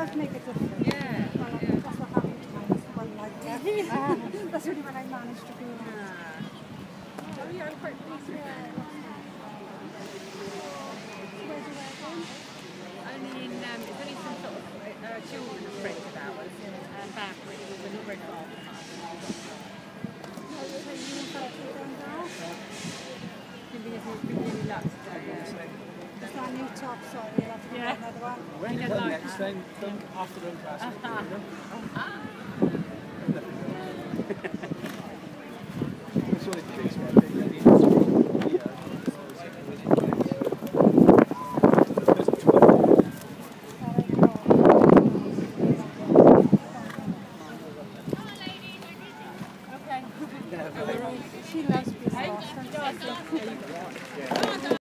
does make a difference. Yeah. Well, Yeah. that's what happened to me. Well, like, that's really when I managed to do it. Oh yeah, I'm quite pleased with that. Where's your wedding? Only in, it's only some sort of children friends of ours, Banbury, we're not very far from us. No, so you and Patrick going down? It's been really lucky today, yeah. Is that a new top? Sorry, you'll have to get Yeah. another one. When You you don't come like next that? time, come after the class. That's what it takes, man. She loves being lost.